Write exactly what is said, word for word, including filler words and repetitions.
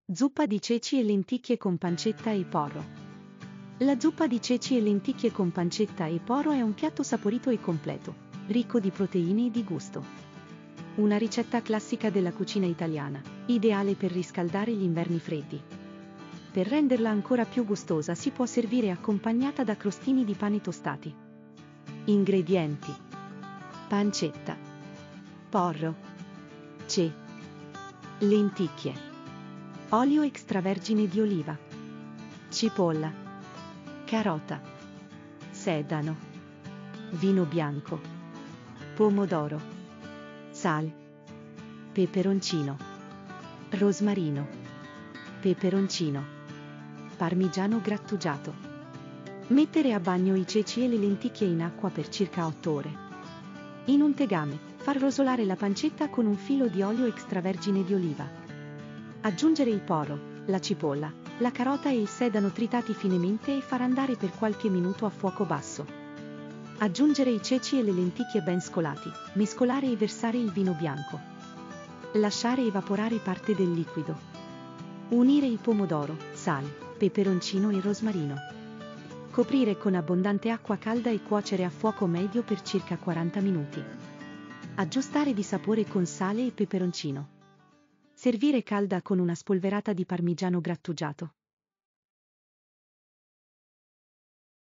Zuppa di ceci e lenticchie con pancetta e porro. La zuppa di ceci e lenticchie con pancetta e porro è un piatto saporito e completo, ricco di proteine e di gusto. Una ricetta classica della cucina italiana, ideale per riscaldare gli inverni freddi. Per renderla ancora più gustosa si può servire accompagnata da crostini di pane tostati. Ingredienti: pancetta, porro, ce, lenticchie, olio extravergine di oliva, cipolla, carota, sedano, vino bianco, pomodoro, sale, peperoncino, rosmarino, peperoncino, parmigiano grattugiato. Mettere a bagno i ceci e le lenticchie in acqua per circa otto ore. In un tegame, far rosolare la pancetta con un filo di olio extravergine di oliva. Aggiungere il porro, la cipolla, la carota e il sedano tritati finemente e far andare per qualche minuto a fuoco basso. Aggiungere i ceci e le lenticchie ben scolati, mescolare e versare il vino bianco. Lasciare evaporare parte del liquido. Unire il pomodoro, sale, peperoncino e rosmarino. Coprire con abbondante acqua calda e cuocere a fuoco medio per circa quaranta minuti. Aggiustare di sapore con sale e peperoncino. Servire calda con una spolverata di parmigiano grattugiato.